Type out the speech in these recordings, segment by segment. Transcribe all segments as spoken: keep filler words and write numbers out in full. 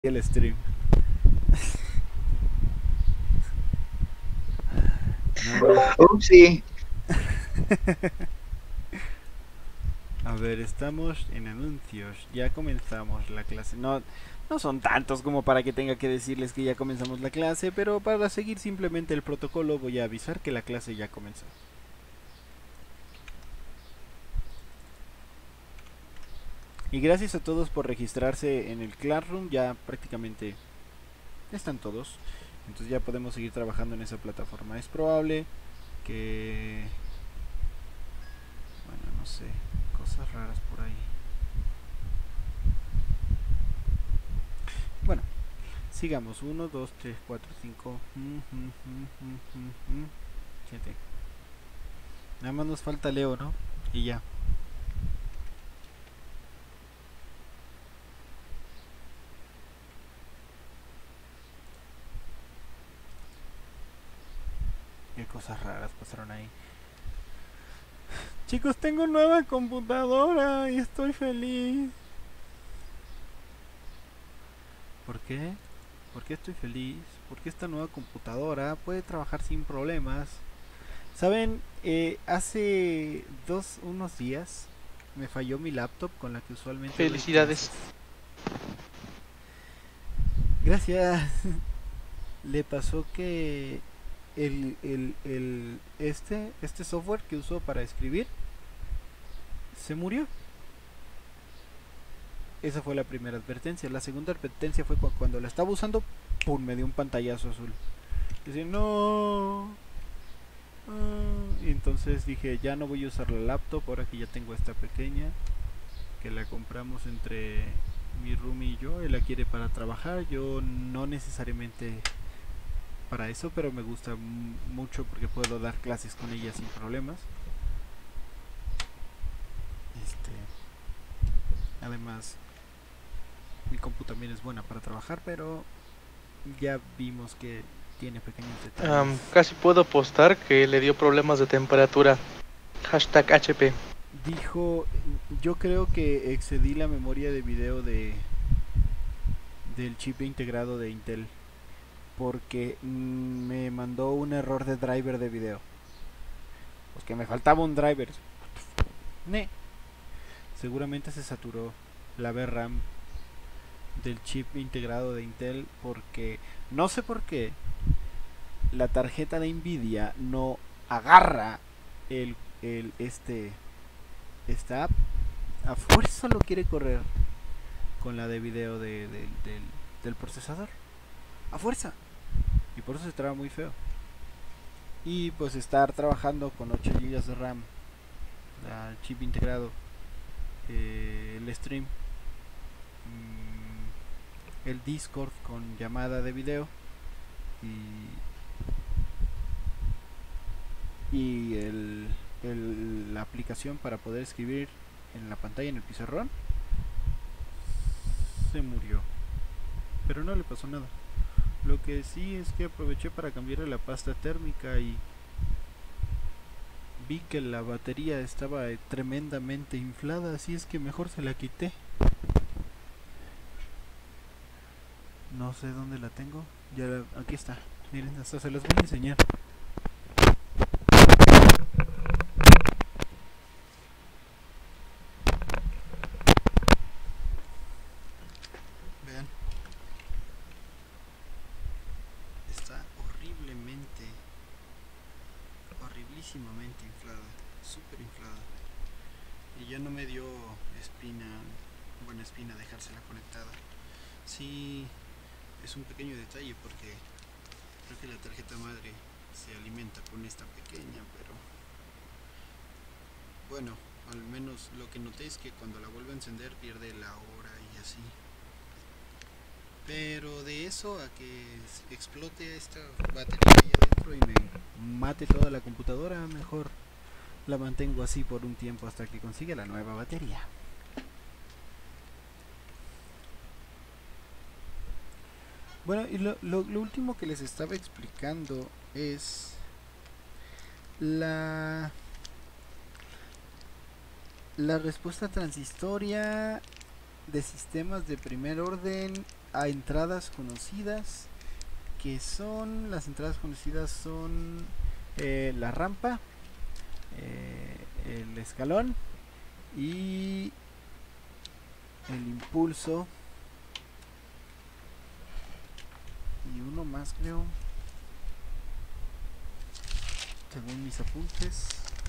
el stream. No. Upsi. A ver, estamos en anuncios. Ya comenzamos la clase. No, no son tantos como para que tenga que decirles que ya comenzamos la clase, pero para seguir simplemente el protocolo voy a avisar que la clase ya comenzó. Y gracias a todos por registrarse en el Classroom. Ya prácticamente están todos. Entonces ya podemos seguir trabajando en esa plataforma. Es probable que... Bueno, no sé. Cosas raras por ahí. Bueno, sigamos. Uno, dos, tres, cuatro, cinco, siete. Nada más nos falta Leo, ¿no? Y ya. Qué cosas raras pasaron ahí. Chicos, tengo nueva computadora y estoy feliz. ¿Por qué? ¿Por qué estoy feliz? Porque esta nueva computadora puede trabajar sin problemas. Saben, eh, hace dos, unos días me falló mi laptop con la que usualmente doy clases. Felicidades. Gracias. Le pasó que el, el, el, este, este software que uso para escribir se murió. Esa fue la primera advertencia. La segunda advertencia fue cu- cuando la estaba usando, ¡pum! Me dio un pantallazo azul. Decía, no. Ah. Y entonces dije, ya no voy a usar la laptop ahora que ya tengo esta pequeña, que la compramos entre mi roomie y yo. Él la quiere para trabajar, yo no necesariamente para eso, pero me gusta mucho porque puedo dar clases con ella sin problemas. Este, además, mi compu también es buena para trabajar, pero ya vimos que tiene pequeños detalles. Um, casi puedo apostar que le dio problemas de temperatura. Hashtag H P. Dijo, yo creo que excedí la memoria de video de del chip integrado de Intel porque me mandó un error de driver de video. Pues que me faltaba un driver. Ne. Seguramente se saturó la V RAM del chip integrado de Intel porque no sé por qué la tarjeta de Nvidia no agarra el, el este esta app, a fuerza lo quiere correr con la de video de, de, del, del procesador, a fuerza, y por eso se traba muy feo. Y pues estar trabajando con ocho gigas de RAM, el chip integrado, eh, el stream, mmm, el Discord con llamada de video y, y el, el, la aplicación para poder escribir en la pantalla en el pizarrón, se murió. Pero no le pasó nada. Lo que sí es que aproveché para cambiarle la pasta térmica y vi que la batería estaba tremendamente inflada, así es que mejor se la quité. No sé dónde la tengo. Ya la, aquí está. Miren, hasta se los voy a enseñar. Vean. Está horriblemente, horriblísimamente inflada. Súper inflada. Y ya no me dio espina, buena espina dejársela conectada. Sí, es un pequeño detalle porque creo que la tarjeta madre se alimenta con esta pequeña, pero bueno, al menos lo que noté es que cuando la vuelvo a encender pierde la hora y así. Pero de eso a que explote esta batería ahí adentro y me mate toda la computadora, mejor la mantengo así por un tiempo hasta que consiga la nueva batería. Bueno, y lo, lo, lo último que les estaba explicando es la la respuesta transistoria de sistemas de primer orden a entradas conocidas, que son, las entradas conocidas son eh, la rampa, eh, el escalón y el impulso, y uno más creo, según mis apuntes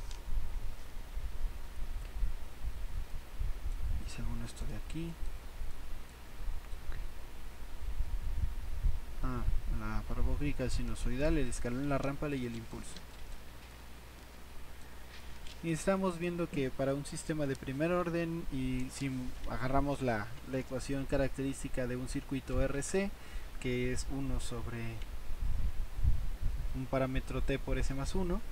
y según esto de aquí. Ah, la parabólica sinusoidal, el escalón, la rampa y el impulso. Y estamos viendo que para un sistema de primer orden, y si agarramos la, la ecuación característica de un circuito R C, que es uno sobre un parámetro t por s más uno,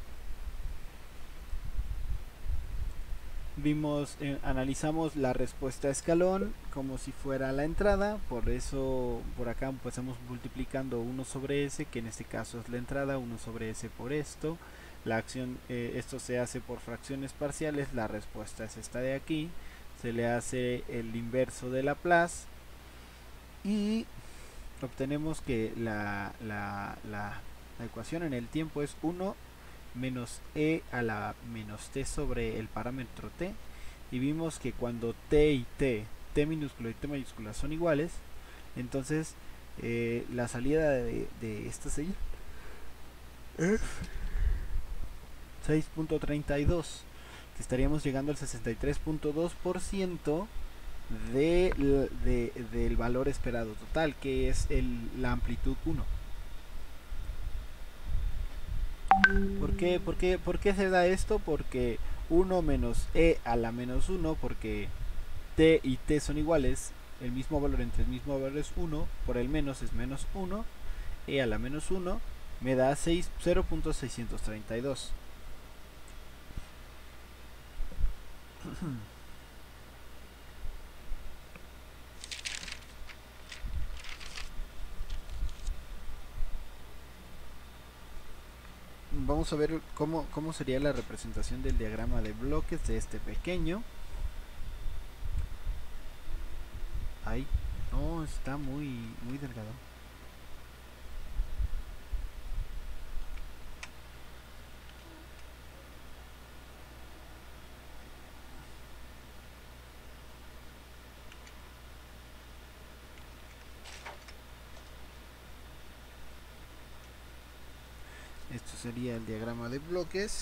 vimos, eh, analizamos la respuesta a escalón como si fuera la entrada, por eso por acá empezamos multiplicando uno sobre s, que en este caso es la entrada, uno sobre s por esto. La acción, eh, esto se hace por fracciones parciales, la respuesta es esta de aquí, se le hace el inverso de Laplace y obtenemos que la, la, la, la ecuación en el tiempo es uno menos e a la menos t sobre el parámetro t, y vimos que cuando t y t, t minúscula y t mayúscula son iguales, entonces eh, la salida de, de esta sería seis punto treinta y dos, que estaríamos llegando al sesenta y tres punto dos por ciento de, de, del valor esperado total, que es el, la amplitud uno. ¿Por qué, por, qué, ¿Por qué se da esto? Porque uno menos e a la menos uno, porque t y t son iguales, el mismo valor entre el mismo valor es uno, por el menos es menos uno, e a la menos uno me da cero punto seiscientos treinta y dos. Vamos a ver cómo, cómo sería la representación del diagrama de bloques de este pequeño. Ahí, no, está muy, muy delgado. Esto sería el diagrama de bloques.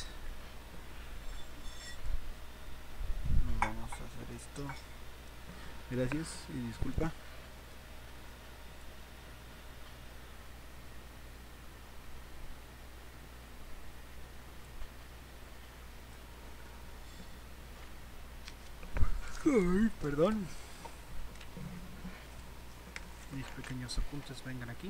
Vamos a hacer esto. Gracias y disculpa. Ay, perdón. Mis pequeños apuntes vengan aquí.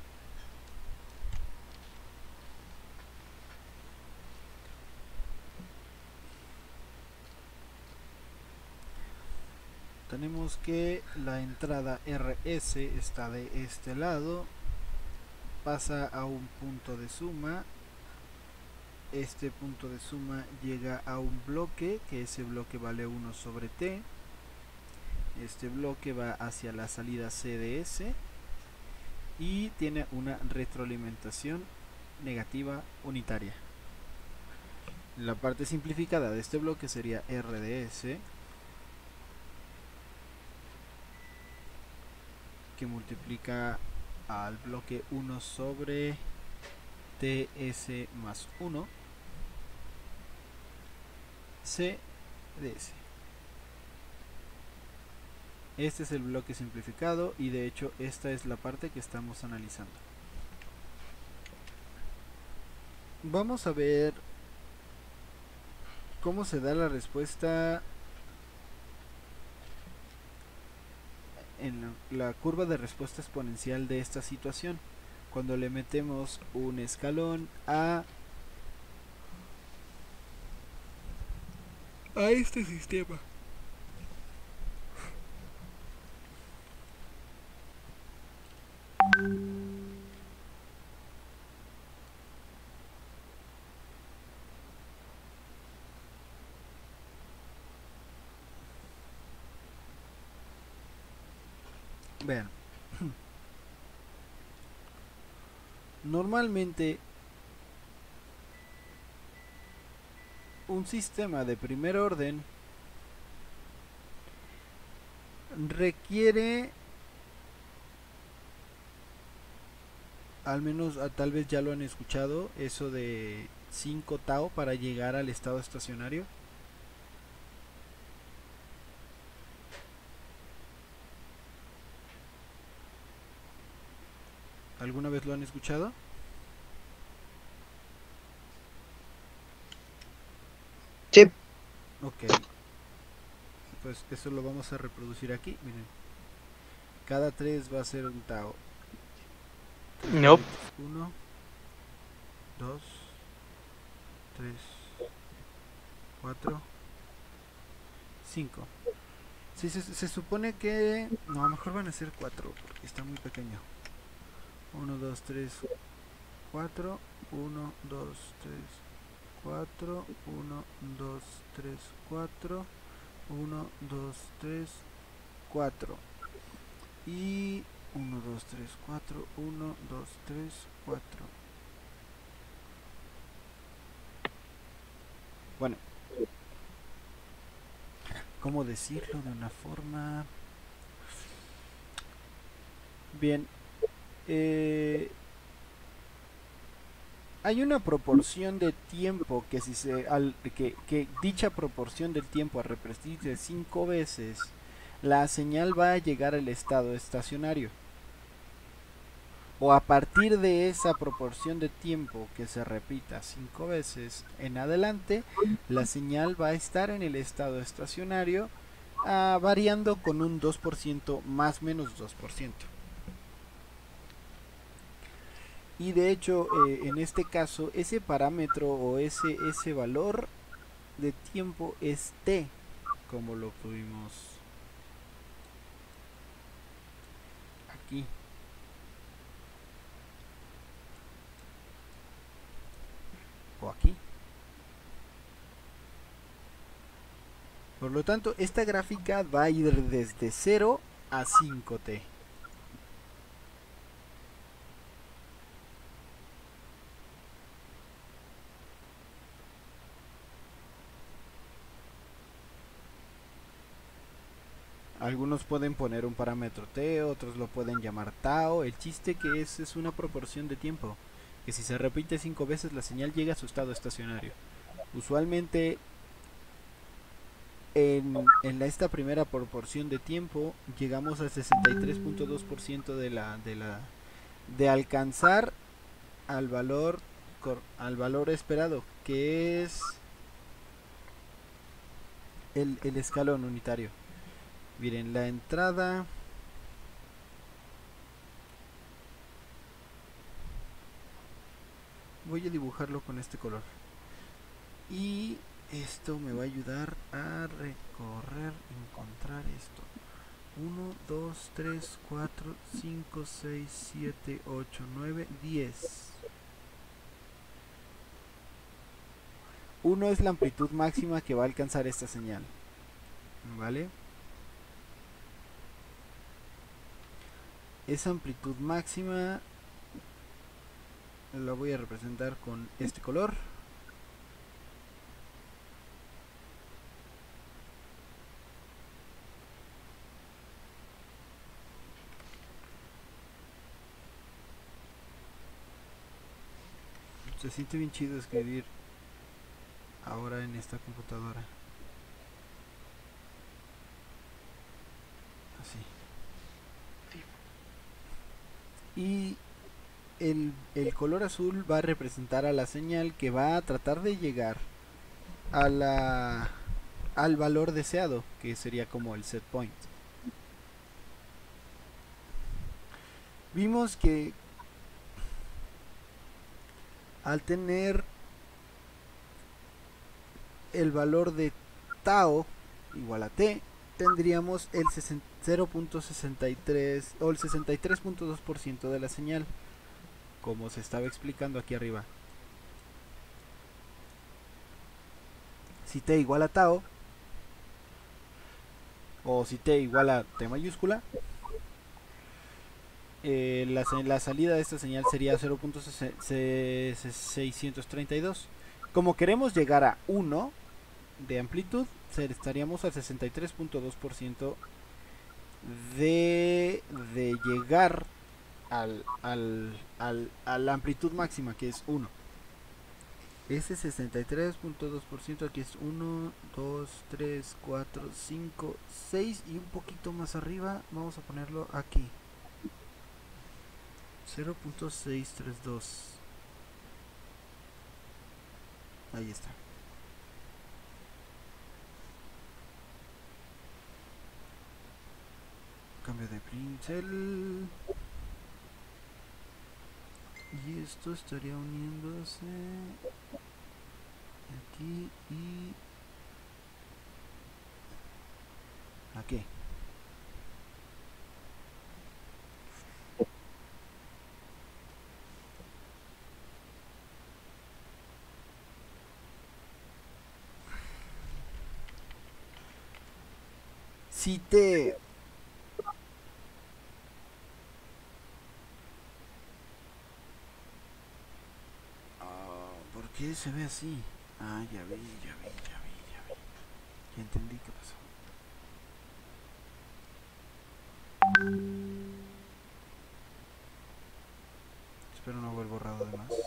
Tenemos que la entrada R S está de este lado, pasa a un punto de suma, este punto de suma llega a un bloque, que ese bloque vale uno sobre t, este bloque va hacia la salida C de S y tiene una retroalimentación negativa unitaria. La parte simplificada de este bloque sería R de S, que multiplica al bloque uno sobre ts más uno, C de S. Este es el bloque simplificado y de hecho esta es la parte que estamos analizando. Vamos a ver cómo se da la respuesta en la curva de respuesta exponencial de esta situación, cuando le metemos un escalón a a este sistema. Vean, normalmente un sistema de primer orden requiere, al menos a, tal vez ya lo han escuchado, eso de cinco tau para llegar al estado estacionario. ¿Alguna vez lo han escuchado? Sí. Ok, pues eso lo vamos a reproducir aquí. Miren, cada tres va a ser un tau. Nope. uno, dos, tres, cuatro, cinco. Sí, se, se supone que... No, a lo mejor van a ser cuatro porque está muy pequeño. uno, dos, tres, cuatro. uno, dos, tres, cuatro. uno, dos, tres, cuatro. uno, dos, tres, cuatro. Y uno, dos, tres, cuatro. uno, dos, tres, cuatro. Bueno, ¿cómo decirlo de una forma? Bien, eh, hay una proporción de tiempo que si se al, que, que dicha proporción del tiempo a repetirse cinco veces, la señal va a llegar al estado estacionario. O a partir de esa proporción de tiempo que se repita cinco veces en adelante, la señal va a estar en el estado estacionario, uh, variando con un dos por ciento más menos dos por ciento. Y de hecho, eh, en este caso, ese parámetro o ese, ese valor de tiempo es t, como lo tuvimos aquí. O aquí. Por lo tanto, esta gráfica va a ir desde cero a cinco t. Algunos pueden poner un parámetro t, otros lo pueden llamar tau. El chiste que es es una proporción de tiempo, que si se repite cinco veces la señal llega a su estado estacionario. Usualmente en, en esta primera proporción de tiempo llegamos al sesenta y tres punto dos por ciento de la de la de alcanzar al valor al valor esperado, que es el, el escalón unitario. Miren, la entrada voy a dibujarlo con este color y esto me va a ayudar a recorrer, encontrar esto. uno, dos, tres, cuatro, cinco, seis, siete, ocho, nueve, diez. uno es la amplitud máxima que va a alcanzar esta señal, ¿vale? Esa amplitud máxima la voy a representar con este color. Se siente bien chido escribir ahora en esta computadora. Así. Y el, el color azul va a representar a la señal que va a tratar de llegar a la, al valor deseado, que sería como el set point. Vimos que al tener el valor de tau igual a t, tendríamos el cero punto sesenta y tres o el sesenta y tres punto dos por ciento de la señal, como se estaba explicando aquí arriba. Si t igual a tau, o si t igual a t mayúscula, eh, la, la salida de esta señal sería cero punto seiscientos treinta y dos. Como queremos llegar a uno de amplitud, estaríamos al sesenta y tres punto dos por ciento de, de llegar al, al, al, a la amplitud máxima, que es uno. Ese sesenta y tres punto dos por ciento aquí es uno, dos, tres, cuatro, cinco, seis y un poquito más arriba vamos a ponerlo aquí. cero punto seiscientos treinta y dos. Ahí está. Cambio de pincel. Y esto estaría uniéndose aquí y aquí. Si te... Oh, ¿por qué se ve así? Ah, ya vi, ya vi, ya vi, ya vi. Ya entendí qué pasó. Espero no haber borrado de más.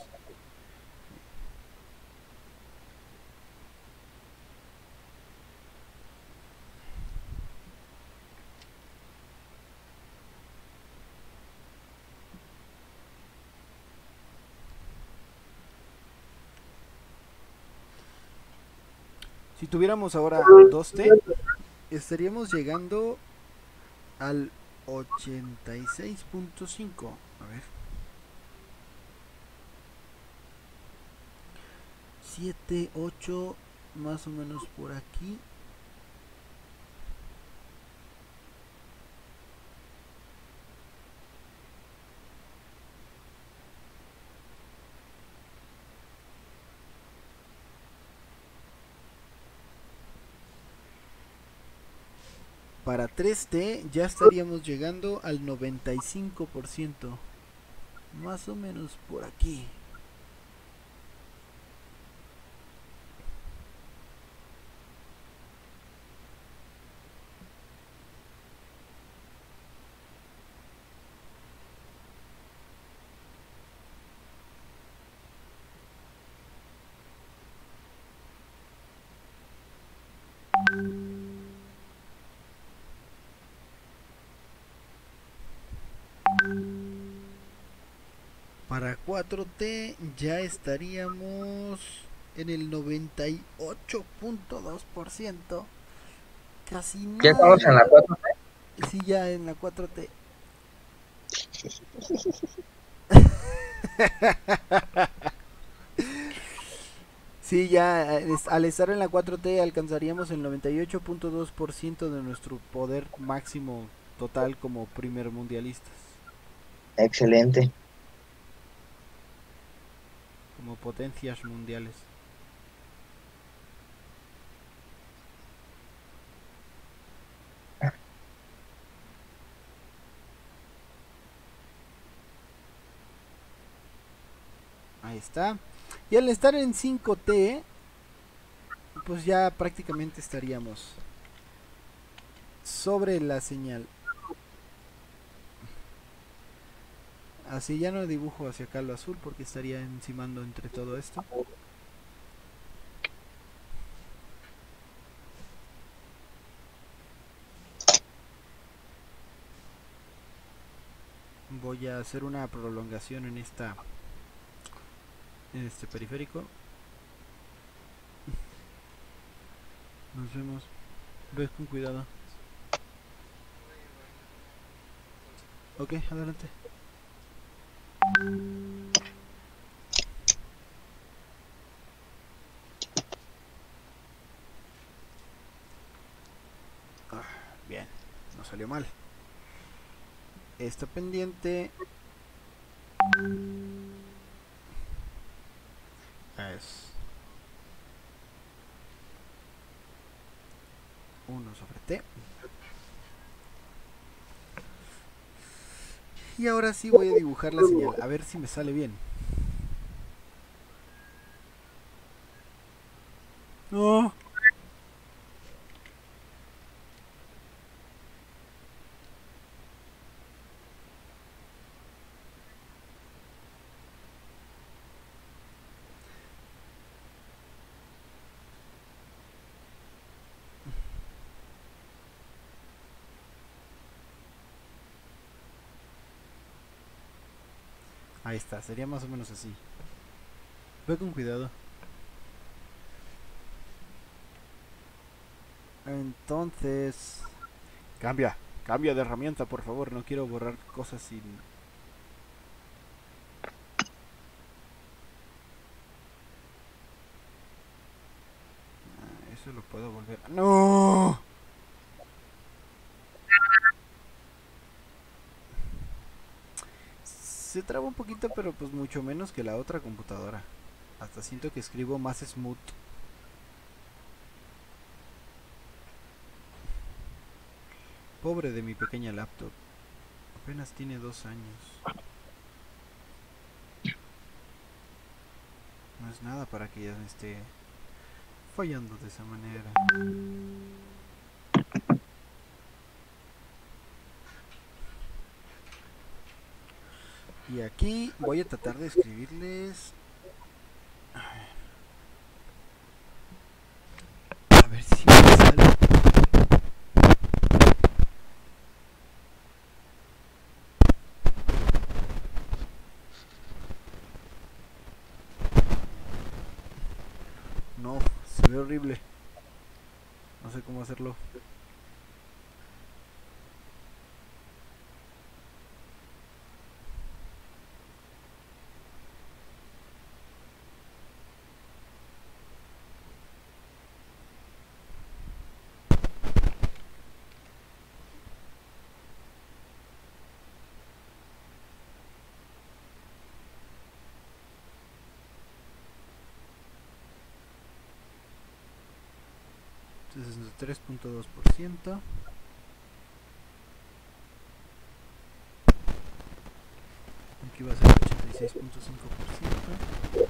Si tuviéramos ahora dos T, estaríamos llegando al ochenta y seis punto cinco. A ver. siete, ocho, más o menos por aquí. Para tres T ya estaríamos llegando al noventa y cinco por ciento. Más o menos por aquí. Para cuatro T ya estaríamos en el noventa y ocho punto dos por ciento. Casi ¿Ya estamos en la nada. cuatro T? Sí, ya en la cuatro T. Sí, ya es- al estar en la cuatro T alcanzaríamos el noventa y ocho punto dos por ciento de nuestro poder máximo total como primer mundialistas, Excelente. como potencias mundiales. Ahí está. Y al estar en cinco T, pues ya prácticamente estaríamos sobre la señal. Así ya no dibujo hacia acá lo azul porque estaría encimando entre todo esto. Voy a hacer una prolongación en esta en este periférico. Nos vemos. Ve con cuidado. Ok, adelante. Ah, bien, no salió mal. Esta pendiente es uno sobre T. Y ahora sí voy a dibujar la señal, a ver si me sale bien. No. Ahí está, sería más o menos así. Ve con cuidado. Entonces... Cambia, cambia de herramienta, por favor. No quiero borrar cosas sin... Ah, eso lo puedo volver... ¡No! Se traba un poquito, pero pues mucho menos que la otra computadora. Hasta siento que escribo más smooth. Pobre de mi pequeña laptop. Apenas tiene dos años. No es nada para que ya me esté fallando de esa manera. Y aquí voy a tratar de escribirles... A ver si me sale. No, se ve horrible. No sé cómo hacerlo. sesenta y tres punto dos por ciento. Aquí va a ser ochenta y seis punto cinco por ciento.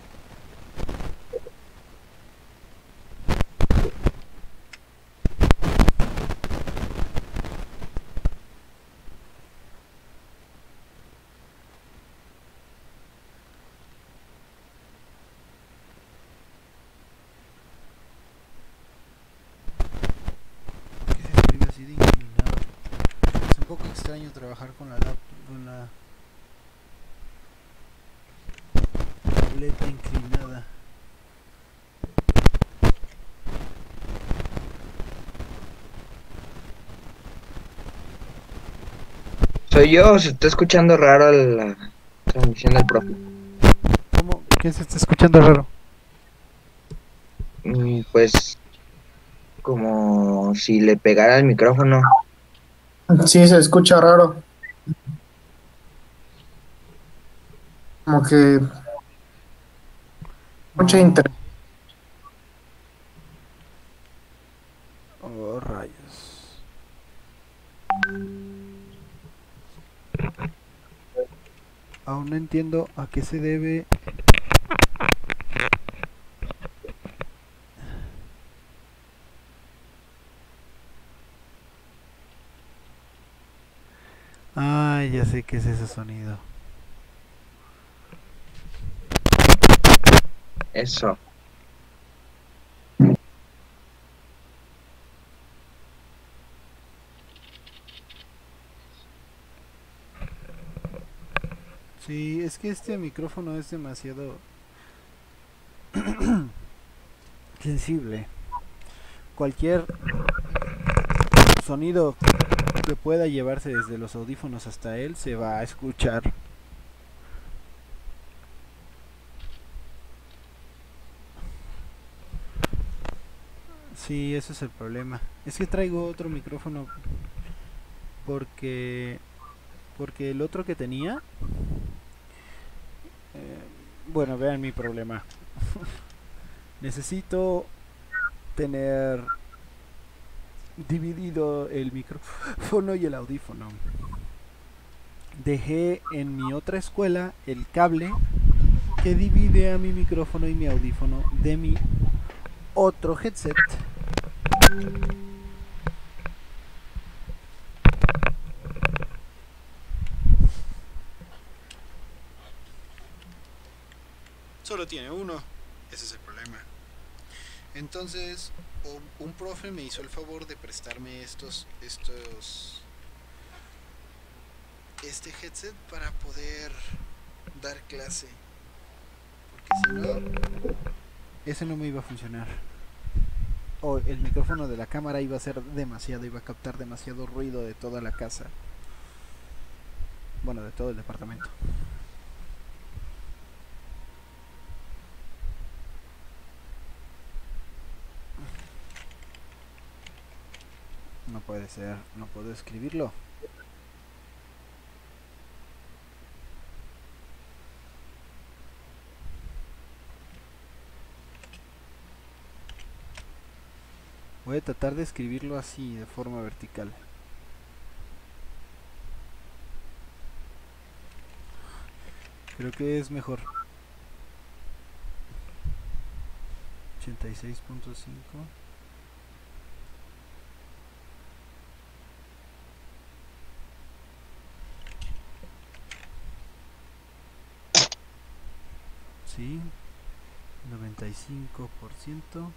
Así de inclinado. Es un poco extraño trabajar con la laptop, con la tableta inclinada. ¿Soy yo o se está escuchando raro la transmisión del profe? ¿Cómo? ¿Qué se está escuchando raro? Mm, Pues como si le pegara al micrófono. Sí, se escucha raro. Como que mucha inter... Oh, rayos. Aún no entiendo a qué se debe. Ay, ya sé qué es ese sonido. Eso. Sí, es que este micrófono es demasiado sensible. Cualquier sonido que pueda llevarse desde los audífonos hasta él se va a escuchar. Sí, ese es el problema. Es que traigo otro micrófono porque porque el otro que tenía eh, bueno, vean mi problema. Necesito tener dividido el micrófono y el audífono. dejé en mi otra escuela el cable que divide a mi micrófono y mi audífono de mi otro headset. Solo tiene uno, ese es el problema. Entonces, un profe me hizo el favor de prestarme estos, estos, este headset para poder dar clase, porque si no, ese no me iba a funcionar. O el micrófono de la cámara iba a ser demasiado, iba a captar demasiado ruido de toda la casa. Bueno, de todo el departamento. No puede ser, no puedo escribirlo. Voy a tratar de escribirlo así, de forma vertical. Creo que es mejor. ochenta y seis punto cinco. Sí, noventa y cinco por ciento.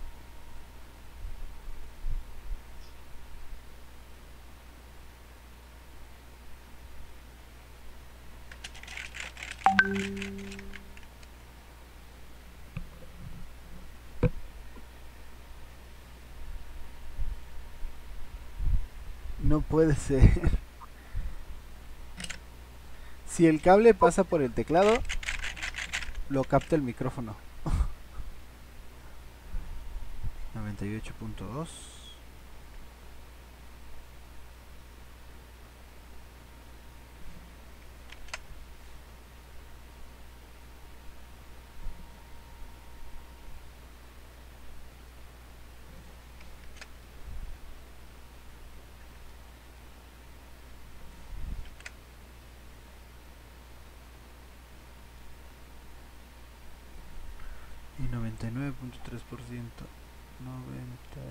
No puede ser. Si el cable pasa por el teclado, lo capta el micrófono. noventa y ocho punto dos. Y noventa y nueve punto tres por ciento. noventa.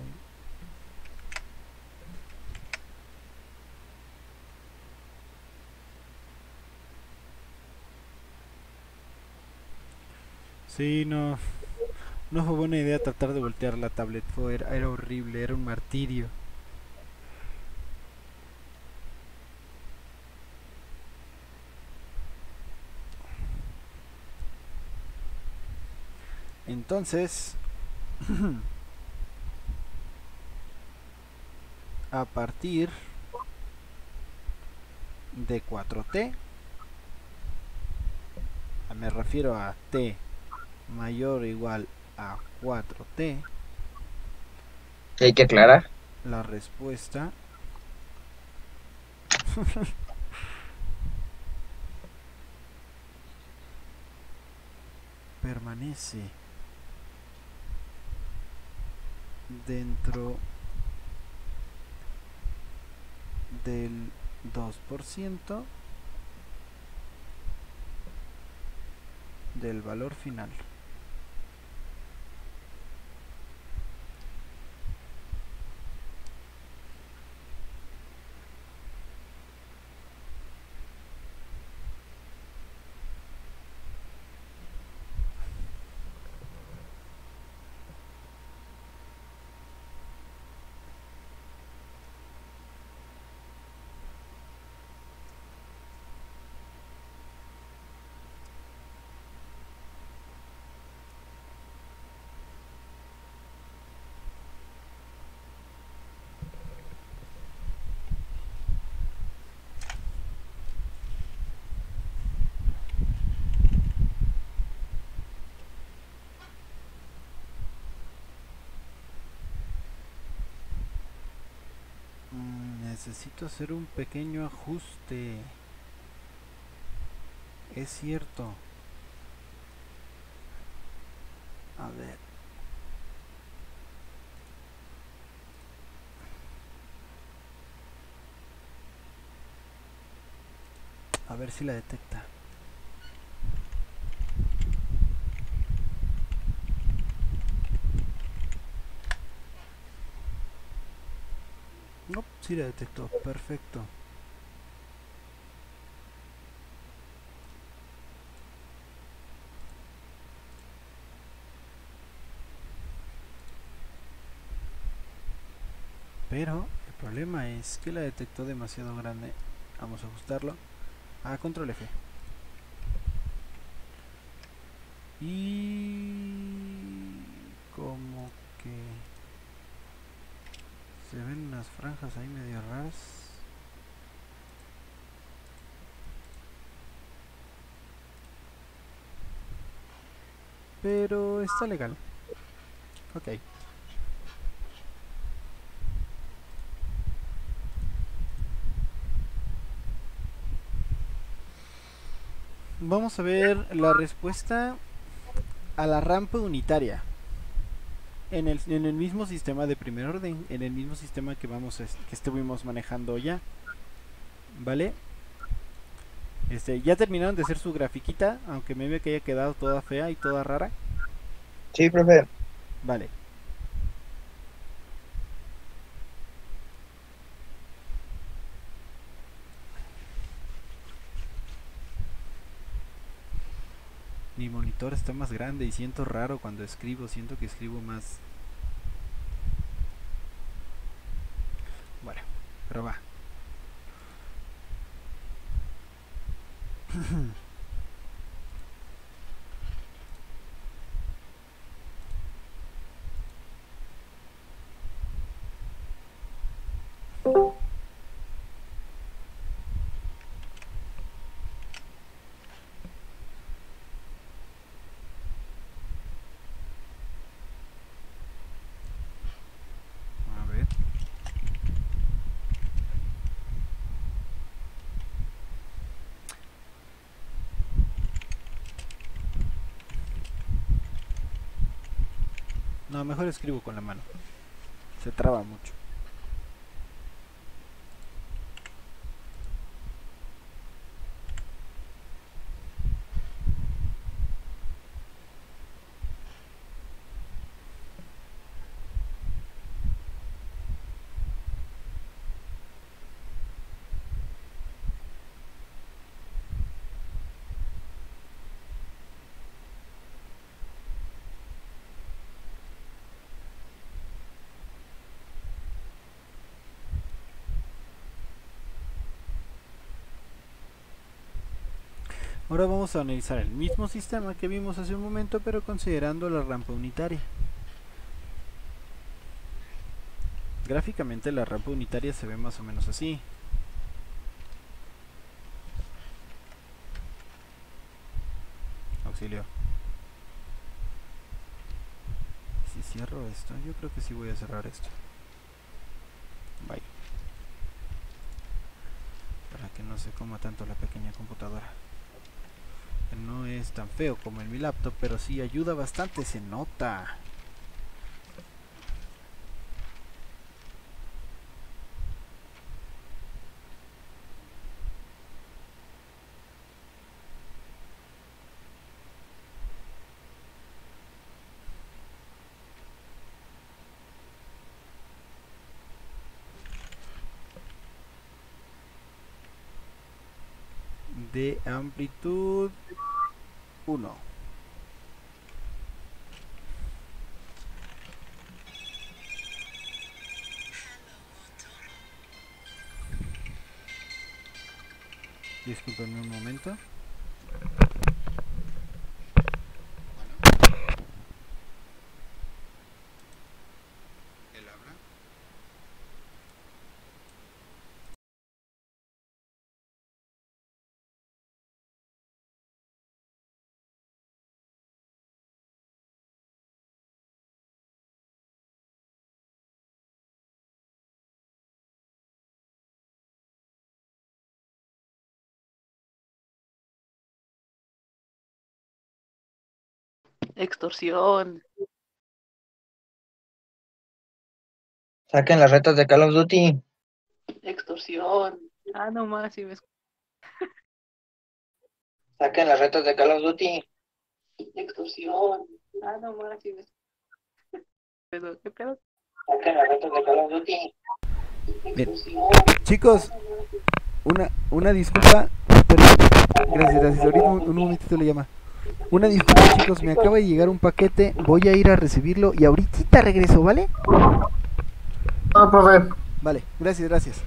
Sí, no. No fue buena idea tratar de voltear la tablet. Fue, era, era horrible, era un martirio. Entonces, a partir de cuatro T, me refiero a T mayor o igual a cuatro T, Hay que aclarar. la respuesta permanece dentro del dos por ciento del valor final. Necesito hacer un pequeño ajuste. Es cierto. A ver. ver si la detecta. No, sí la detectó. Perfecto. Pero el problema es que la detectó demasiado grande. Vamos a ajustarlo. A control F. Y como que se ven unas franjas ahí medio raras. Pero está legal. Ok. Vamos a ver la respuesta a la rampa unitaria. En el, en el mismo sistema de primer orden. En el mismo sistema que, vamos a, que estuvimos manejando ya. ¿Vale? Este, ya terminaron de hacer su grafiquita. Aunque me ve que haya quedado toda fea y toda rara. Sí, profe. Vale. Mi monitor está más grande y siento raro cuando escribo. Siento que escribo más. Bueno, pero va. A ver. No, mejor escribo con la mano. Se traba mucho. Ahora vamos a analizar el mismo sistema que vimos hace un momento, pero considerando la rampa unitaria. Gráficamente la rampa unitaria se ve más o menos así. Auxilio. Si cierro esto, yo creo que sí voy a cerrar esto. Bye. Para que no se coma tanto la pequeña computadora. No es tan feo como en mi laptop, pero sí ayuda bastante, se nota. De amplitud uno. Disculpenme un momento. Él habla. Extorsión. Saquen las retas de Call of Duty. Extorsión. Ah, no más, si me Saquen las retas de Call of Duty. Extorsión. Ah, no, más, sí. Pero, ¿qué pedo? Saquen las retas de Call of Duty. Bien. Extorsión. Chicos, una, una disculpa, pero gracias, gracias. Ahorita un, un momentito le llama. Una disculpa, chicos, me acaba de llegar un paquete, voy a ir a recibirlo y ahorita regreso, ¿vale? No, profe. Vale, gracias, gracias.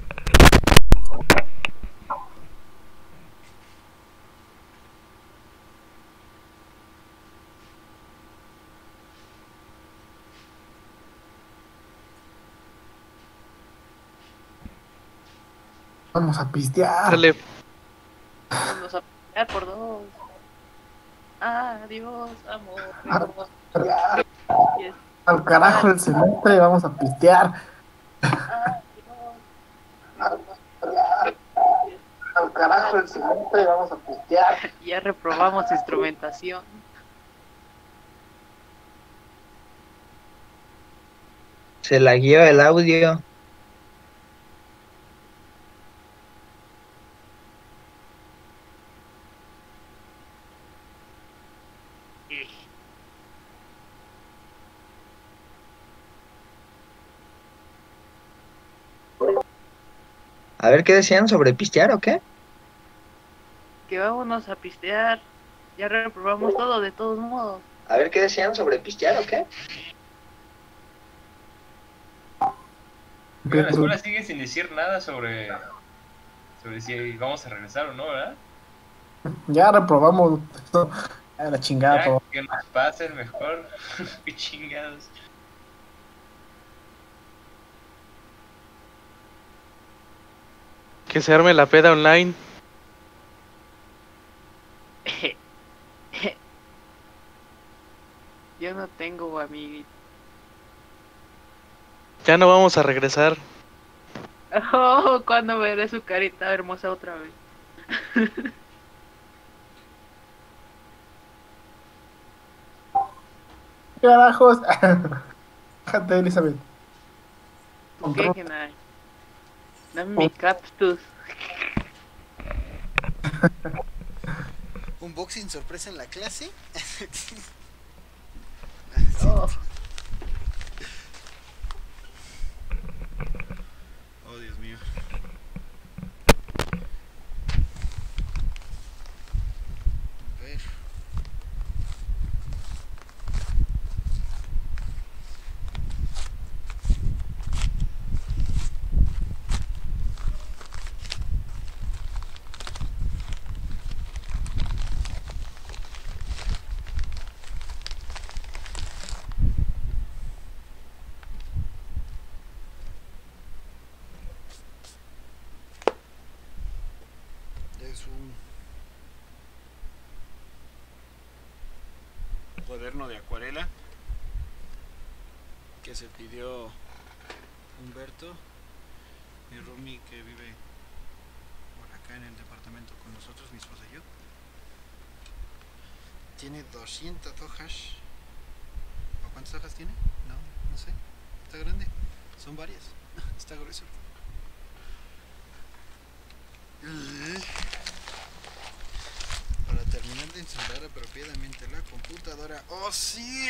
Vamos a pistear. Dale, Vamos a pelear por dos. Adiós, amor. Ah, Adiós. Yes. Al carajo el semestre, vamos a pistear. Adiós. Al carajo el semestre, vamos a pistear. Ya reprobamos instrumentación. Se la guió el audio. A ver, ¿qué decían sobre pistear o qué? Que vámonos a pistear. Ya reprobamos todo, de todos modos. A ver, ¿qué decían sobre pistear o qué? Pero la escuela sigue sin decir nada sobre, sobre si vamos a regresar o no, ¿verdad? Ya reprobamos esto. A la chingada Ya, todo. que nos pasen mejor. Qué chingados. que se arme la peda online. Yo no tengo amiguito. Ya no vamos a regresar. Oh, cuando veré su carita hermosa otra vez. Carajos. Déjate, Elizabeth. ¿Qué que nada? Dame mi cactus. Unboxing sorpresa en la clase. Oh, Oh, Dios mío. A ver. Es un cuaderno de acuarela que se pidió Humberto, mi roomie que vive por acá en el departamento con nosotros, mi esposa y yo. Tiene doscientas hojas. ¿O cuántas hojas tiene? No, no sé. Está grande. Son varias. Está grueso. Para terminar de ensamblar apropiadamente la computadora. ¡Oh, sí!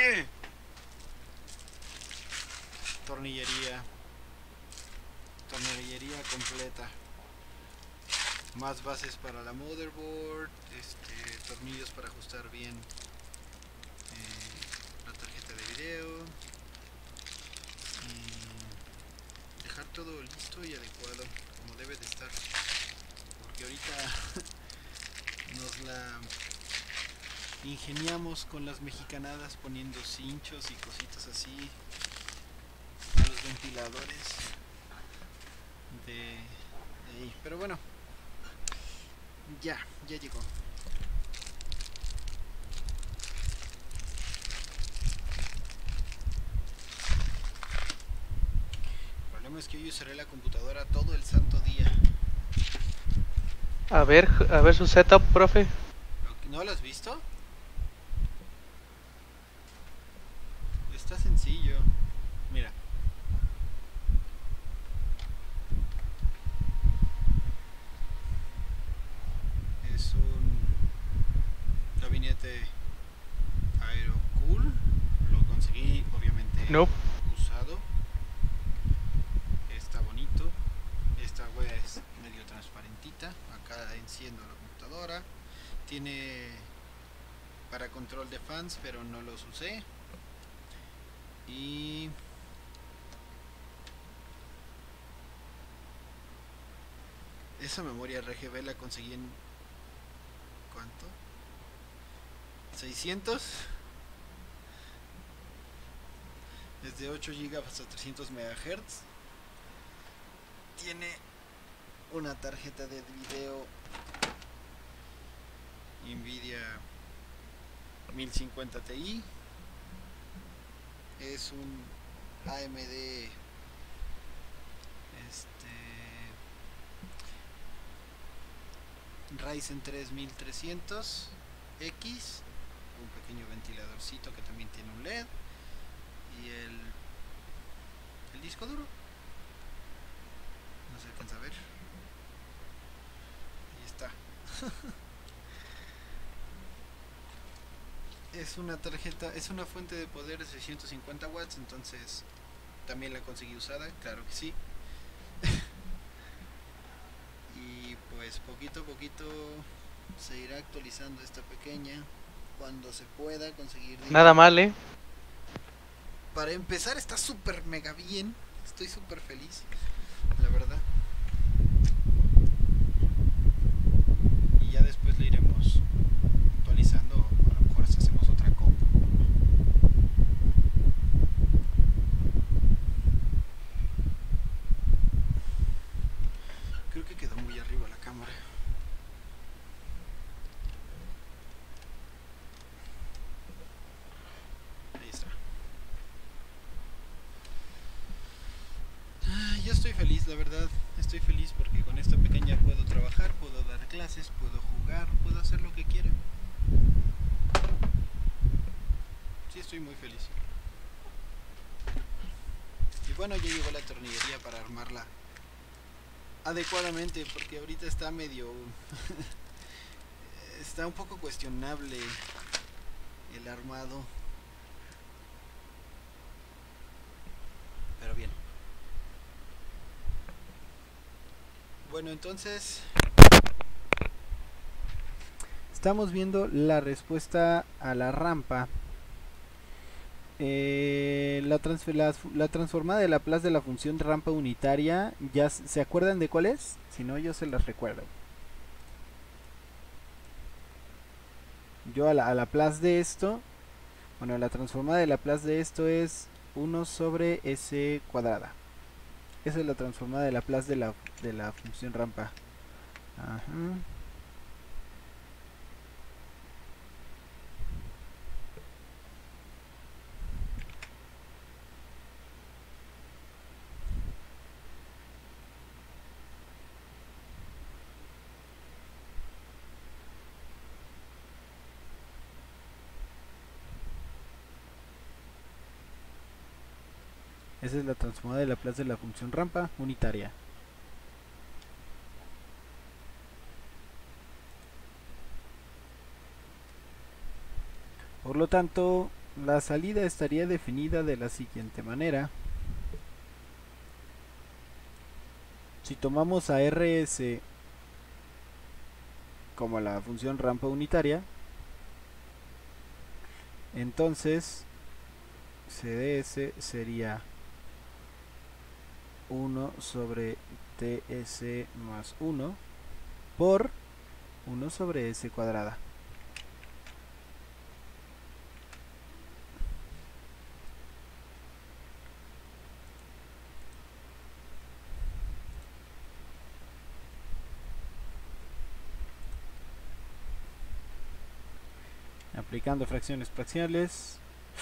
Tornillería. Tornillería completa. Más bases para la motherboard. Este, tornillos para ajustar bien eh, la tarjeta de video. Y dejar todo listo y adecuado como debe de estar. Porque ahorita nos la ingeniamos con las mexicanadas poniendo cinchos y cositas así a los ventiladores de, de ahí. Pero bueno, ya, ya llegó. El problema es que hoy usaré la computadora todo el santo día. A ver, a ver su setup, profe. ¿No lo has visto? Está sencillo. Mira. Es un este Aerocool. Lo conseguí obviamente No. usado. Está bonito. Esta wea es medio transparentita. Acá enciendo la computadora. Tiene para control de fans, pero no los usé. Y esa memoria R G B la conseguí en ¿cuánto? seiscientos. Es de ocho gigas hasta trescientos megahertz. Tiene una tarjeta de video Nvidia mil cincuenta Ti. Es un A M D este Ryzen tres mil trescientos X, un pequeño ventiladorcito que también tiene un L E D, y el, el disco duro, no se alcanza a ver, ahí está. Es una tarjeta, es una fuente de poder de seiscientos cincuenta watts, entonces también la conseguí usada, claro que sí. Y pues poquito a poquito se irá actualizando esta pequeña cuando se pueda conseguir dinero. Nada mal, ¿eh? Para empezar está súper mega bien, estoy súper feliz, la verdad. Y ya después le iremos actualizando, a lo mejor hasta hacemos otra copa. Creo que quedó muy arriba la cámara. Ahí está. Ah, yo estoy feliz, la verdad. Estoy feliz porque con esta pequeña puedo trabajar, puedo dar clases, puedo jugar, puedo hacer lo que quiera. Sí, estoy muy feliz. Y bueno, ya llegó la tornillería para armarla adecuadamente, porque ahorita está medio está un poco cuestionable el armado, pero bien. Bueno, entonces estamos viendo la respuesta a la rampa. Eh, la, trans la, la transformada de Laplace de la función rampa unitaria, ¿ya se acuerdan de cuál es? Si no, yo se las recuerdo. Yo a la, a Laplace de esto, bueno, la transformada de Laplace de esto es uno sobre S cuadrada. Esa es la transformada de Laplace de la, de la función rampa. Ajá. Esa es la transformada de Laplace de la función rampa unitaria. Por lo tanto, la salida estaría definida de la siguiente manera. Si tomamos a R S como la función rampa unitaria, entonces C D S sería uno sobre T S más uno por uno sobre S cuadrada. Aplicando fracciones parciales.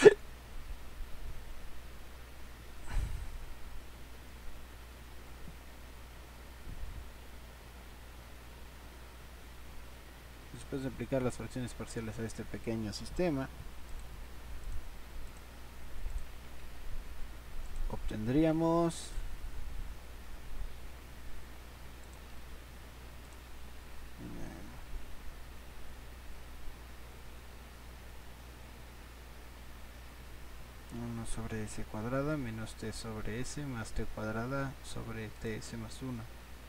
Después de aplicar las fracciones parciales a este pequeño sistema, obtendríamos sobre S cuadrada menos T sobre S más T cuadrada sobre Ts más uno.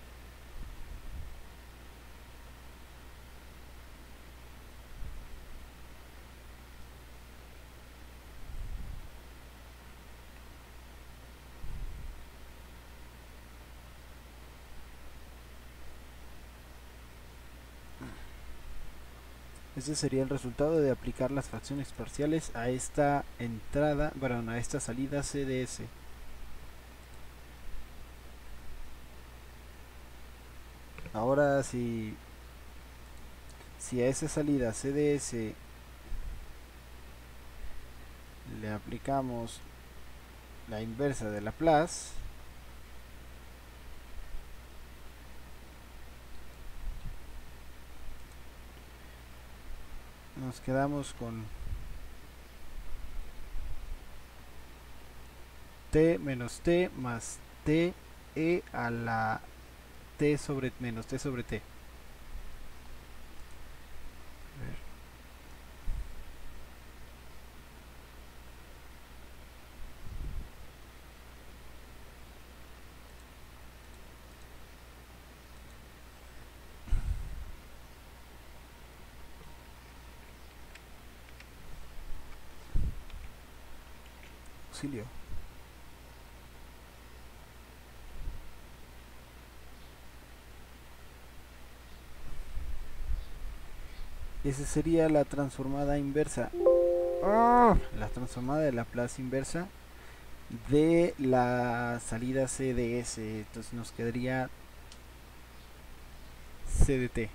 Ese sería el resultado de aplicar las fracciones parciales a esta entrada, bueno, a esta salida C de S. Ahora si, si a esa salida C de S le aplicamos la inversa de Laplace, nos quedamos con t menos t más t e a la t sobre menos t sobre t. A ver. Auxilio. Esa sería la transformada inversa. ¡Oh! La transformada de Laplace inversa de la salida C de S. Entonces nos quedaría C de t.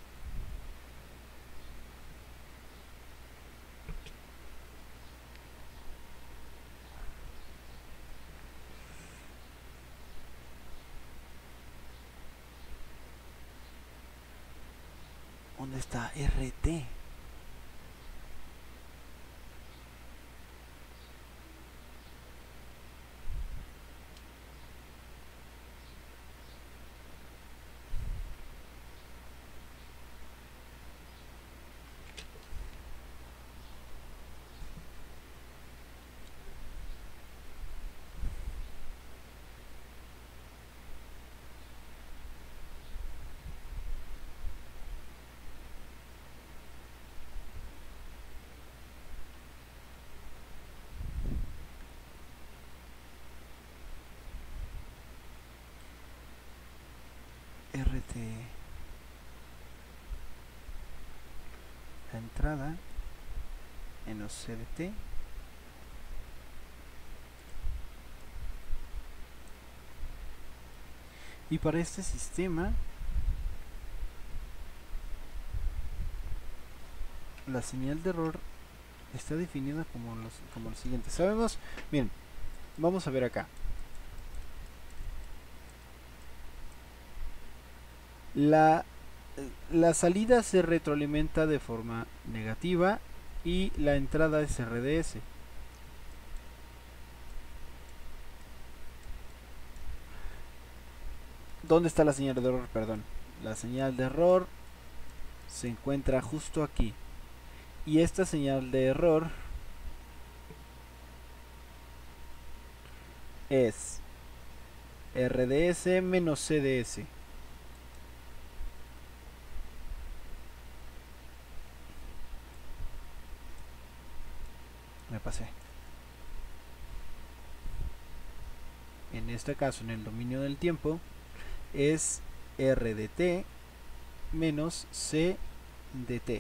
¿Dónde está R T? R T, la entrada menos C de t y para este sistema la señal de error está definida como los como lo siguiente. Sabemos, bien, vamos a ver acá. La, la salida se retroalimenta de forma negativa y la entrada es R D S. ¿Dónde está la señal de error? Perdón. La señal de error se encuentra justo aquí. Y esta señal de error es R D S menos C D S. Me pasé. En este caso, en el dominio del tiempo, es R de t menos C de t.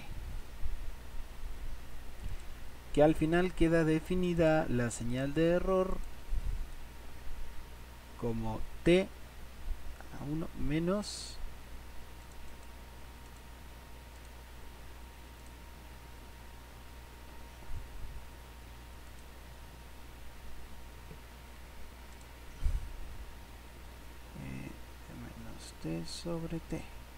Que al final queda definida la señal de error como t a uno menos T sobre T.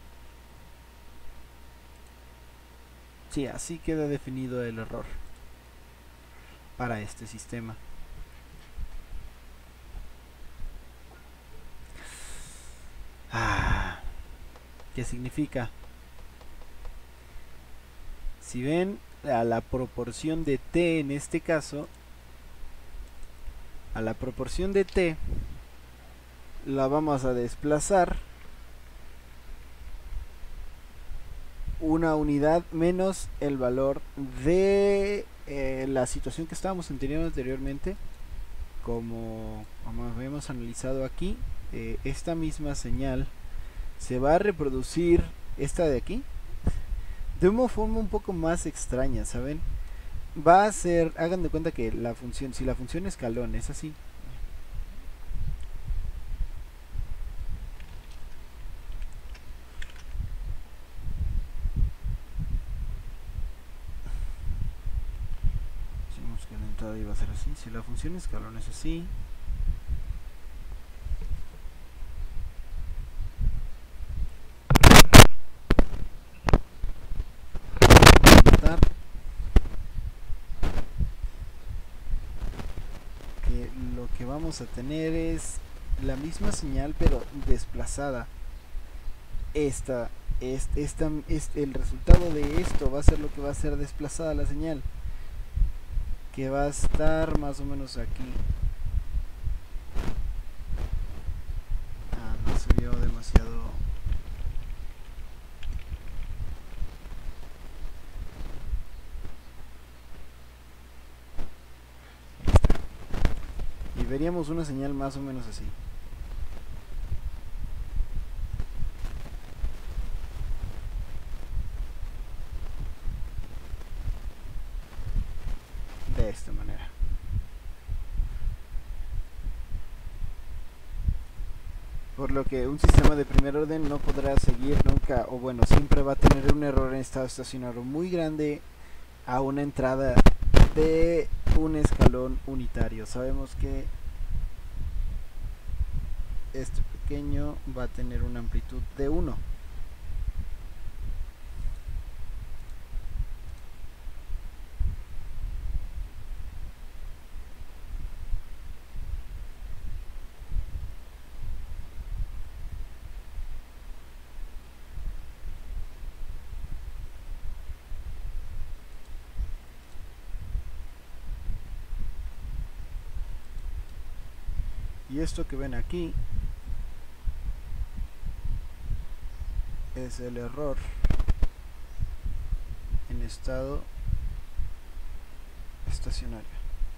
Sí, así queda definido el error para este sistema. Ah, ¿qué significa? Si ven a la proporción de T en este caso a la proporción de t la vamos a desplazar una unidad menos el valor de eh, la situación que estábamos teniendo anteriormente. Como, como habíamos analizado aquí, eh, esta misma señal se va a reproducir, esta de aquí, de una forma un poco más extraña, ¿saben? Va a ser, hagan de cuenta que la función, si la función escalón es así, decimos que la entrada iba a ser así, si la función escalón es así, notar que lo que vamos a tener es la misma señal pero desplazada. Esta, es, esta, es, el resultado de esto va a ser lo que va a ser desplazada la señal, que va a estar más o menos aquí. Ah, no se vio demasiado. Y veríamos una señal más o menos así. De esta manera. Por lo que un sistema de primer orden no podrá seguir nunca, o bueno, siempre va a tener un error en estado estacionario muy grande a una entrada de un escalón unitario. Sabemos que este pequeño va a tener una amplitud de uno. Y esto que ven aquí es el error en estado estacionario.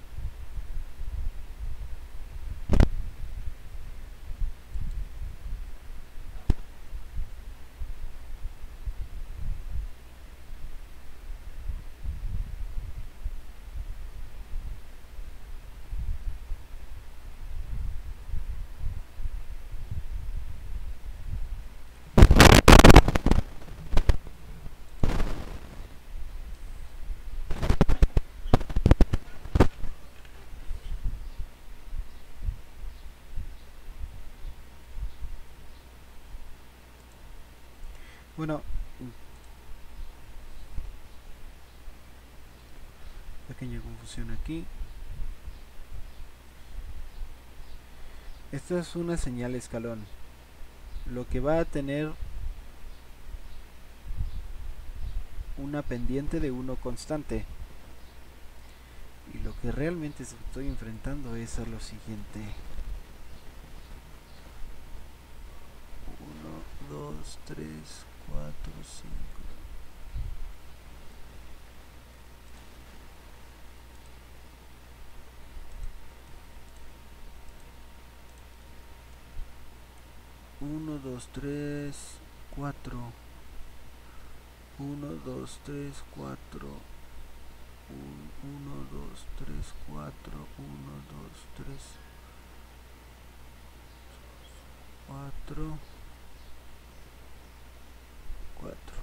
Bueno, pequeña confusión aquí. Esta es una señal escalón, lo que va a tener una pendiente de uno constante. Y lo que realmente estoy enfrentando es a lo siguiente. uno, dos, tres, cuatro, cinco. uno, dos, tres, cuatro. uno, dos, tres, cuatro. uno, dos, tres, cuatro. uno, dos, tres, cuatro. cuatro.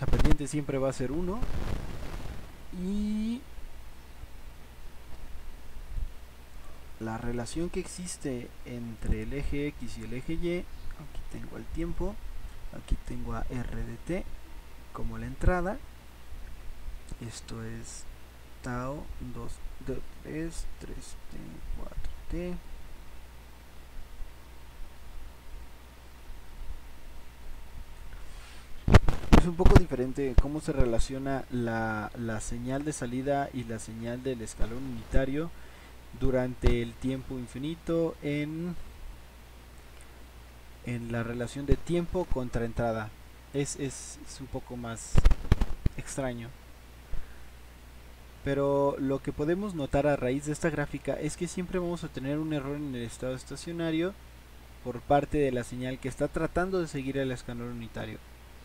La pendiente siempre va a ser uno. Y la relación que existe entre el eje X y el eje Y, aquí tengo el tiempo, aquí tengo a R de t como la entrada. Esto es tau dos, tres, tres t, cuatro t. Es un poco diferente cómo se relaciona la, la señal de salida y la señal del escalón unitario durante el tiempo infinito en, en la relación de tiempo contra entrada. Es, es, es un poco más extraño. Pero lo que podemos notar a raíz de esta gráfica es que siempre vamos a tener un error en el estado estacionario por parte de la señal que está tratando de seguir el escalón unitario.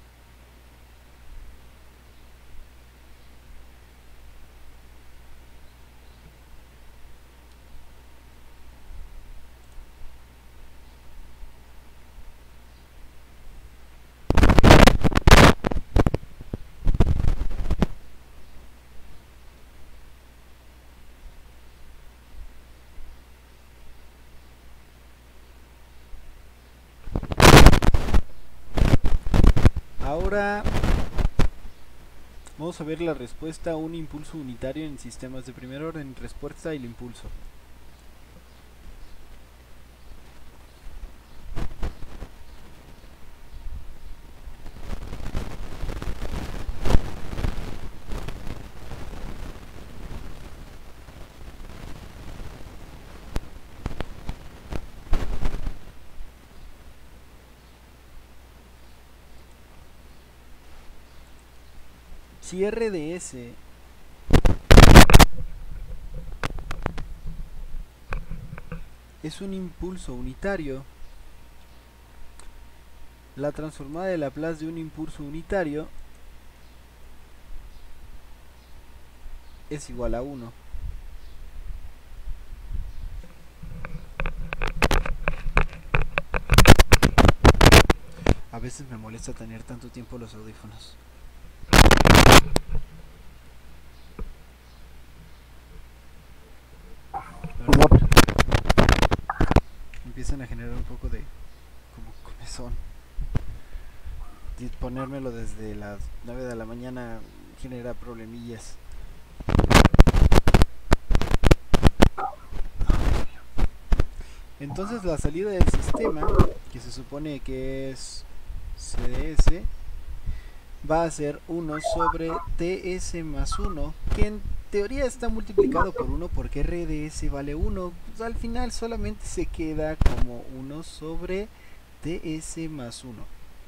Ahora vamos a ver la respuesta a un impulso unitario en sistemas de primer orden, respuesta y el impulso. Si R de S es un impulso unitario, la transformada de Laplace de un impulso unitario es igual a uno. A veces me molesta tener tanto tiempo los audífonos. Empiezan a generar un poco de como comezón. Y ponérmelo desde las nueve de la mañana genera problemillas. Entonces la salida del sistema, que se supone que es C D S, va a ser uno sobre T S más uno, que en teoría está multiplicado por uno porque R de S vale uno. Pues al final solamente se queda como uno sobre T S más uno.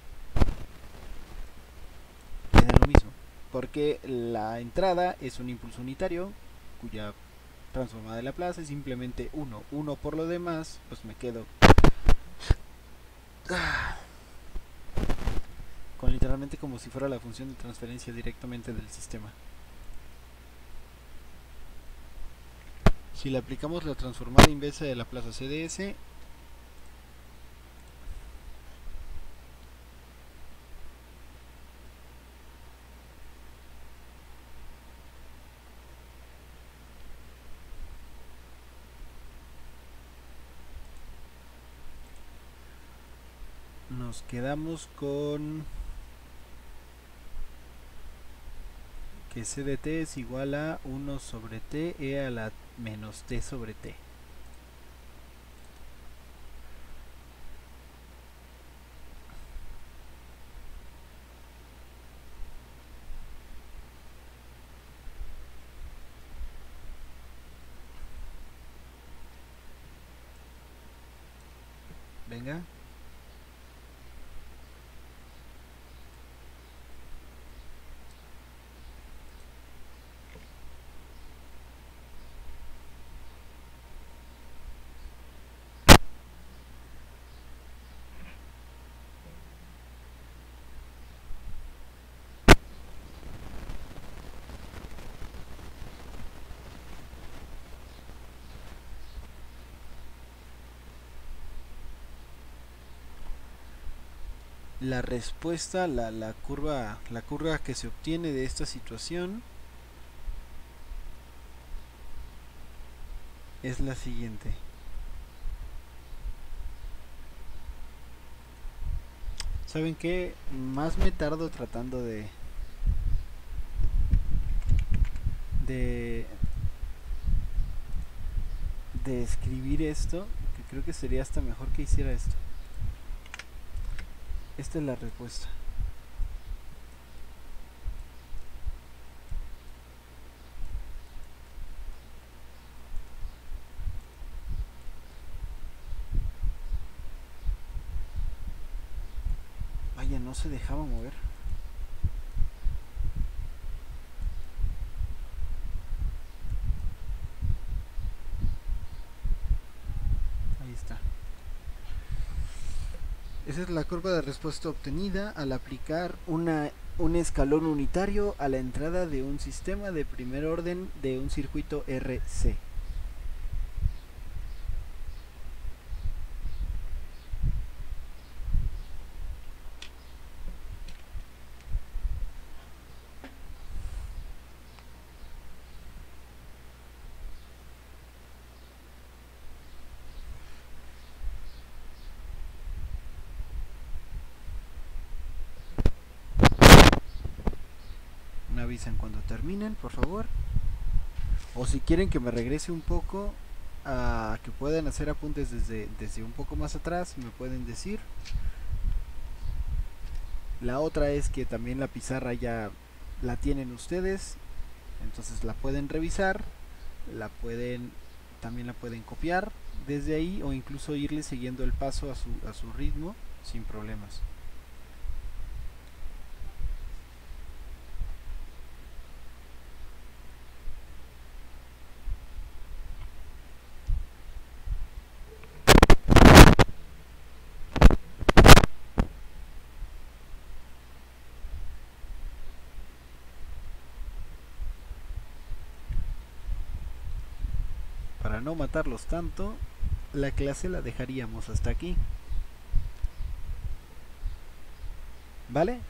Queda lo mismo, porque la entrada es un impulso unitario cuya transformada de Laplace es simplemente uno. uno por lo demás, pues me quedo con literalmente como si fuera la función de transferencia directamente del sistema. Si le aplicamos la transformada inversa de Laplace a C D S, nos quedamos con que C de t es igual a uno sobre t e a la menos t sobre t. Venga. la respuesta, la, la curva, la curva que se obtiene de esta situación es la siguiente. ¿Saben qué? Más me tardo tratando de de de escribir esto, que creo que sería hasta mejor que hiciera esto. Esta es la respuesta. Vaya, no se dejaba mover. Ahí está. Esa es la curva de respuesta obtenida al aplicar una, un escalón unitario a la entrada de un sistema de primer orden de un circuito R C. Me avisan cuando terminen, por favor. O si quieren que me regrese un poco, a que puedan hacer apuntes desde, desde un poco más atrás, me pueden decir. La otra es que también la pizarra ya la tienen ustedes, entonces la pueden revisar, la pueden, también la pueden copiar desde ahí o incluso irle siguiendo el paso a su, a su ritmo sin problemas. Para no matarlos tanto, la clase la dejaríamos hasta aquí. ¿Vale?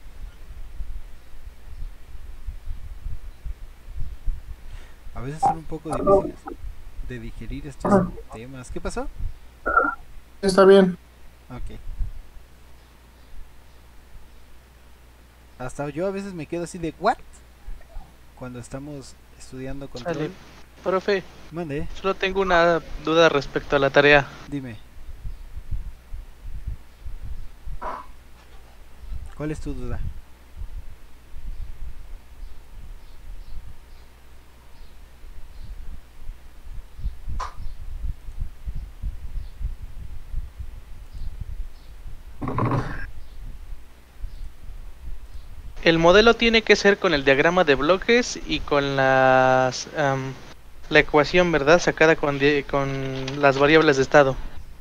A veces son un poco difíciles de digerir estos temas. ¿Qué pasó? Está bien. Ok. Hasta yo a veces me quedo así de ¿what? Cuando estamos estudiando control. Sale. Profe, Mande, solo tengo una duda respecto a la tarea. dime. ¿Cuál es tu duda? El modelo tiene que ser con el diagrama de bloques y con las am, la ecuación, ¿verdad? Sacada con, di- con las variables de estado.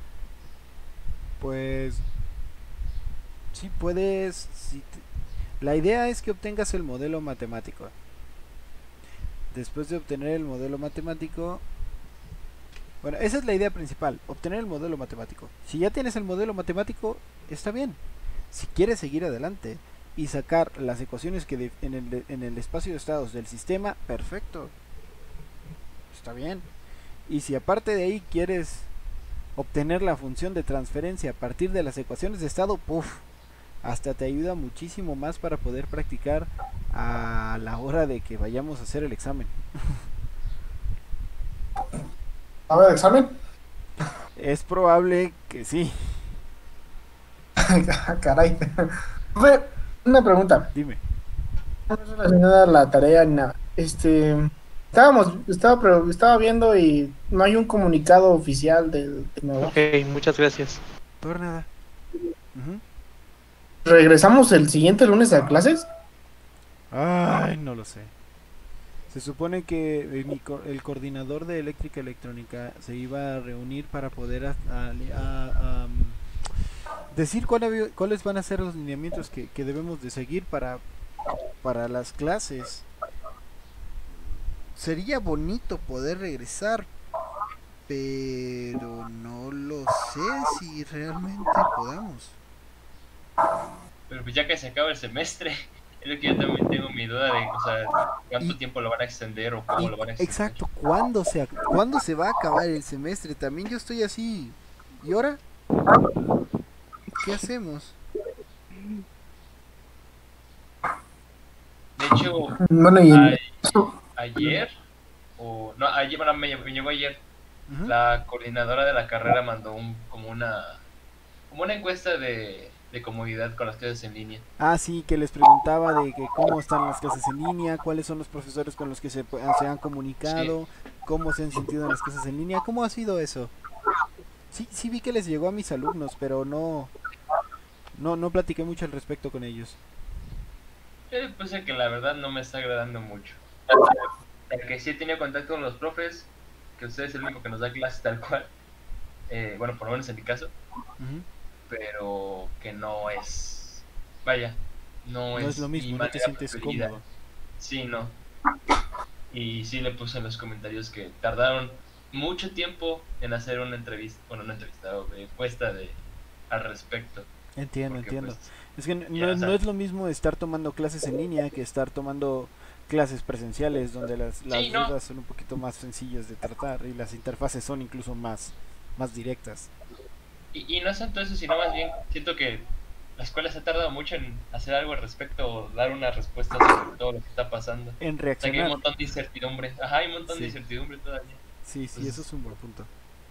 Pues sí puedes, sí te- la idea es que obtengas el modelo matemático. Después de obtener el modelo matemático, bueno, esa es la idea principal, obtener el modelo matemático. Si ya tienes el modelo matemático, está bien. Si quieres seguir adelante y sacar las ecuaciones que de- en, el, en el espacio de estados del sistema, perfecto. Está bien. Y si aparte de ahí quieres obtener la función de transferencia a partir de las ecuaciones de estado, puff, hasta te ayuda muchísimo más para poder practicar a la hora de que vayamos a hacer el examen. A ver, examen. Es probable que sí. Caray. Profe, una pregunta. Dime. No es relacionada a la tarea ni nada. Este, estábamos, estaba, pero estaba viendo y no hay un comunicado oficial del del Ok, muchas gracias. Por nada. Ujú. ¿Regresamos el siguiente lunes a clases? Ay, no lo sé. Se supone que el, mi co- el coordinador de eléctrica electrónica se iba a reunir para poder a- a- a- a, um, decir cuál había- cuáles van a ser los lineamientos que, que debemos de seguir para, para las clases. Sería bonito poder regresar, pero no lo sé si realmente podamos. pero pues ya que se acaba el semestre, es lo que yo también tengo mi duda de, o sea, cuánto Y- tiempo lo van a extender o cómo Y- lo van a extender. exacto, ¿cuándo se, ac- ¿cuándo se va a acabar el semestre? También yo estoy así. ¿Y ahora? ¿Qué hacemos? De hecho, Bueno, y ay, eso, ayer, o no, ayer, bueno, me, me llegó ayer, Ujú. la coordinadora de la carrera mandó un, como una, como una encuesta de, de comodidad con las clases en línea. Ah, sí, que les preguntaba de que cómo están las clases en línea, cuáles son los profesores con los que se, pu- se han comunicado, cómo se han sentido en las clases en línea, ¿cómo ha sido eso? Sí, sí vi que les llegó a mis alumnos, pero no, no, no platiqué mucho al respecto con ellos. Eh, pues es que la verdad no me está agradando mucho. El que sí he tenido contacto con los profes, que usted es el único que nos da clases tal cual, eh, bueno, por lo menos en mi caso, Ujú. pero que no es, vaya, no, No es, es lo mi mismo, no te manera sientes preferida. cómodo. Sí, no. Y sí le puse en los comentarios que tardaron mucho tiempo en hacer una entrevista, bueno, una entrevista o encuesta de, al respecto. Entiendo, Porque, entiendo. pues, Es que no, ya, o sea, no es lo mismo estar tomando clases en línea que estar tomando clases presenciales, donde las, las Sí, no. dudas son un poquito más sencillas de tratar y las interfaces son incluso más, más directas. Y, y no es tanto eso, sino más bien siento que la escuela se ha tardado mucho en hacer algo al respecto o dar una respuesta sobre todo lo que está pasando. En O sea que hay reaccionar. un montón de incertidumbre. Ajá, hay un montón Sí. de incertidumbre todavía. Sí, sí, eso es un buen punto.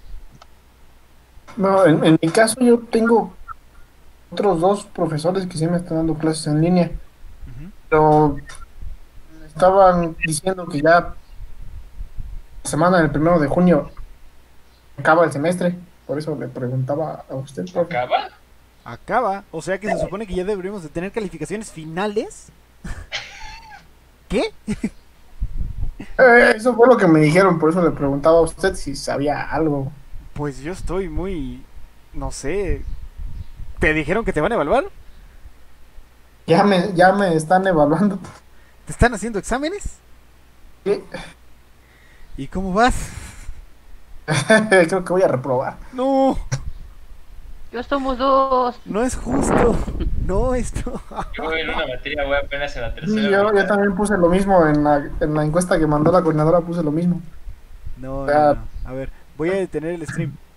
no, en, en mi caso yo tengo otros dos profesores que sí me están dando clases en línea, Ujú. pero me estaban diciendo que ya la semana del primero de junio acaba el semestre, por eso le preguntaba a usted, profe. ¿Acaba? Acaba, o sea que se supone que ya deberíamos de tener calificaciones finales. ¿Qué? Eh, eso fue lo que me dijeron, por eso le preguntaba a usted si sabía algo. Pues yo estoy muy, no sé. ¿Te dijeron que te van a evaluar? Ya me, ya me están evaluando. ¿Te están haciendo exámenes? ¿Qué? ¿Y cómo vas? Creo que voy a reprobar. No, Yo somos dos. no es justo. No, esto. Yo en una materia voy apenas en la Sí, tercera. yo, yo mitad. también puse lo mismo en la, en la encuesta que mandó la coordinadora, puse lo mismo. No, Ah. no, no. A ver, voy a detener el stream.